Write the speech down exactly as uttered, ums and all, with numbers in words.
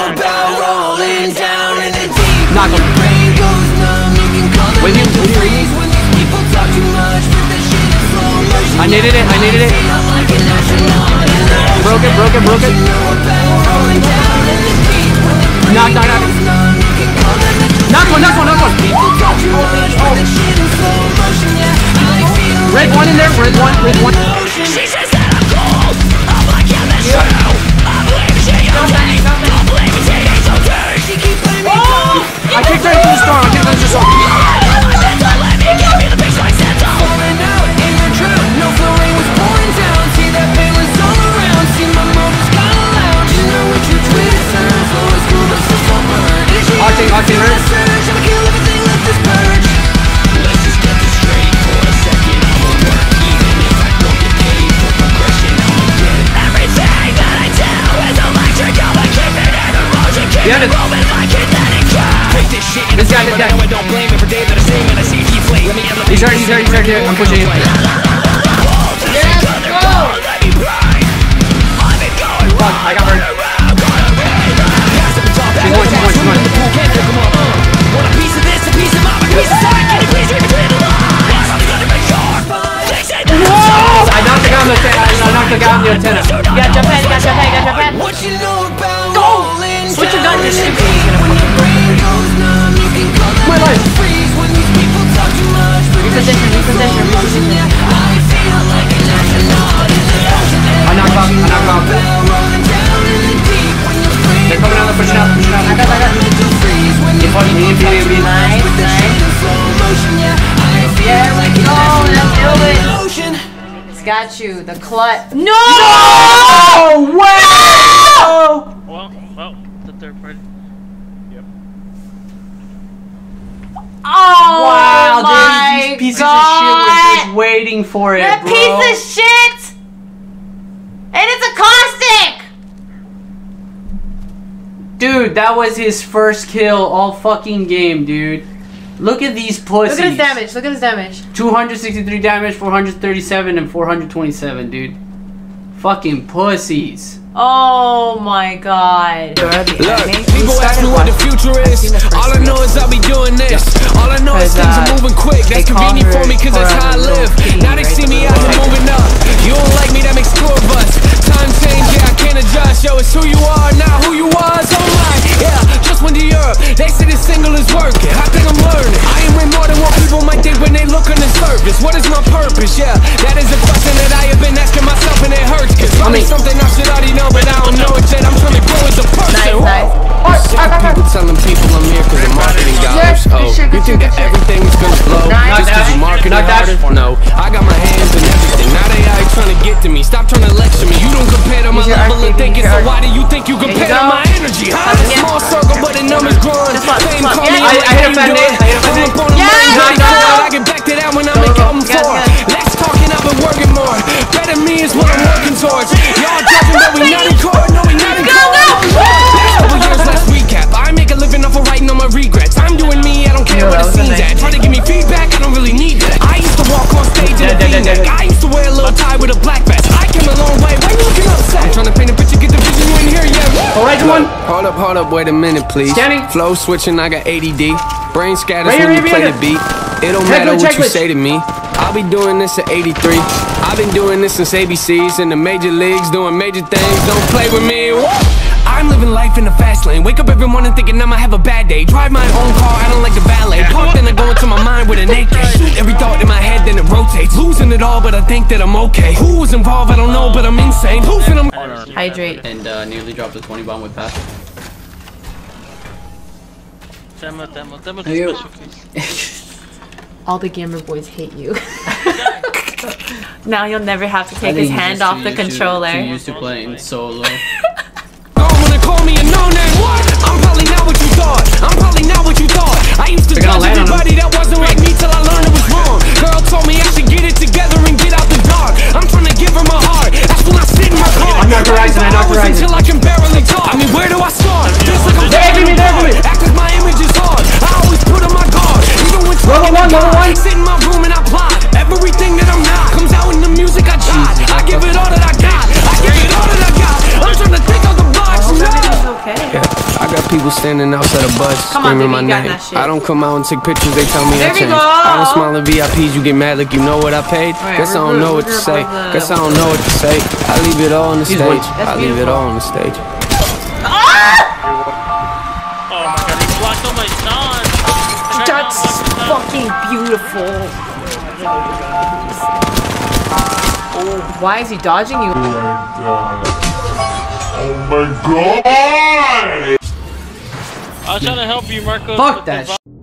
about rolling down in the deep. Knock him. Brain goes numb, you can call it With you, mental with you. freeze. When these people talk too much, put that shit in slow motion. I needed it, I needed it. Feel like an astronaut in the ocean. Broke it, broke it, broke it. You know about rolling down in the deep. When the brain Knock, knock, knock. goes numb, you can call it mental Knock one, knock one, knock one. People talk too much, put that shit in slow motion. Yeah, I feel Red one in there, red one, red one. She says that I'm cool. I'm like, yeah, that's true. I believe she okay. Don't believe she ain't okay. She keeps playing me down. I kicked her into the storm, I kicked her into the storm. Let me give me the picture I sent out. Falling out in your drought. No flow rain was pouring down. See that pain was all around. See my motors got loud. You know what you tweeted, sir. Flow is cool, but still so burned. Octane, Octane, right? I'ma kill everything, let this purge. Let's just get this straight for a second. I'ma work even if I don't get paid for progression. I'ma get everything that I do is electric. I'ma keep it in the motion. Keep Yeah, it moving like kinetic drive. Take this shit in This the guy, game, this but guy. I know I don't blame every day that I sing and I see deflate. Let me elevate. He's hurt, he's hurt, he's hurt, here. I'm pushing him. Fuck, I got hurt. She's one, she's one, she's one. Want a piece of this, a piece of mine, a piece of sight. Can you please read between the lines? I'm gonna make sure. They say that I knocked the guy on the antenna. I knocked the guy on the antenna. You got jump pad, you got jump pad, you got jump pad. what you know about Go! rolling Switch your gun, down you in the stupid. deep. When your brain goes numb, you can call that My life. mental freeze. When these people talk too much, put that Reposition, shit in slow reposition, motion. Yeah, I feel like an astronaut in the ocean. I knocked off, I knocked off. About rolling down in the deep. When your brain They're coming out, they're pushing out, pushing out. I got, I got. mental freeze. When Keep on, keep, keep, keep. Nice, put that shit nice. in slow motion. Yeah, I feel There we like an go, let's astronaut do in it. the ocean. It's got you, the clut. No! Oh, way! Well, well, the third party. Yep. Oh Wow, my dude, these pieces God. of shit were just waiting for it, That bro. piece of shit! And it's a caustic! Dude, that was his first kill all fucking game, dude. Look at these pussies. Look at his damage, look at his damage. two hundred sixty-three damage, four hundred thirty-seven, and four hundred twenty-seven, dude. Fucking pussies. Oh my God. Look, people ask me what the future is. All I know is I'll be doing this. All I know is things are moving quick. That's convenient for me cause that's how I live. Now they see me out here moving up. You don't like me, that makes two of us. Time change, yeah, I can't adjust. Yo, it's who you are, not who you was. Online, yeah, just went to Europe. They say this single is working. I think I'm learning. I am way more than what people might think when they look on the surface. What is my purpose? Yeah, that is a question that I have been asking myself and it hurts. Cause probably something I should already know, but I don't know it yet. I'm trying to grow as a person. Nice, nice. Sick of people telling people I'm here cause I'm marketing dollars. Oh, you think that everything is gonna blow Nice. just cause you market Not that. harder? No, I got my hands in everything. Now they out trying to get to me. Stop trying to lecture me. You don't compare to my Use your level of R C B, thinking, use so your why do you think you There you compare to go. my energy? Huh? Come again. Small circle, but the numbers growing. Just one, Fame just one. call me Yeah. out, I- I hit a how fat you nade, doing? I hit a fat Pull nade. up on the Yes, money, let's like, go. I get back to that when I Go, make go. album Yes, four. yes. Less talking, I've been working more. Better me is what I'm working towards. Y'all judging, but we not in court. No, we not in Go, court. go. Last couple years, let's recap. I make a living off of writing on my regrets. I'm doing me, I don't care Yeah, where that the was a scene's nice at. Try to give me feedback, I don't really need that. I used to walk on stage in a V-neck. I used to wear a little tie with a black vest. I came a long way. Why you looking upset? I'm trying to paint a picture, get the vision, you ain't here yet. Alright, one. Hold up, hold up, wait a minute, please. Scanning. Flow switching, I got A D D. Brain scatters Right here, when you right play here. the beat. It don't Check matter it, what check you it. say to me. I'll be doing this at eighty-three. I've been doing this since A B Cs in the major leagues, doing major things. Don't play with me. I'm living life in the fast lane. Wake up every morning thinking I'ma have a bad day. Drive my own car, I don't like the valet. Park, then I go into my mind with an A K. Shoot every thought in my head, then it rotates. Losing it all, but I think that I'm okay. Who was involved, I don't know, but I'm insane. Who's in them? Hydrate. And uh, nearly dropped a twenty bomb with pass. Demo, demo, demo Hey, yo. special case. All the gamer boys hate you. Now you'll never have to I take think his he's hand just off too the used to- controller. Too used to playing solo. Don't wanna call me a no-name. What? I'm probably not what you thought. I'm probably not what you thought. I used to They're gonna judge land on everybody that wasn't like me till I learned it was wrong. Girl told me I should get it together and get out the dark. I'm trying to give her my heart. That's when I sit in my car. I knocked Horizon, I knocked Horizon. Until I can barely talk. I mean, where do I start? Feels like I'm There, give me, there, give me. Act like my image is hard. I always put on my guard. Even when Level one, level one. sit in my room and I plot. Everything that I'm not comes out in the music I got. I give it all that I got. I give it all that I got. I'm trying people standing outside of bus Come on, screaming baby, my you got name. that shit. I don't come out and take pictures, they tell me There I we changed. go. I don't smile in V I Ps, you get mad like you know what I paid. Right, Guess I we're don't good, know we're what to good say. above the- Guess I don't know what to say. I leave it all on the He's stage. one. That's I leave it beautiful. all on the stage. Oh my god, he blocked all my shots. That's fucking beautiful. Oh, why is he dodging you? Oh my god! I was trying to help you, Marcos. Fuck with the that vi- shit.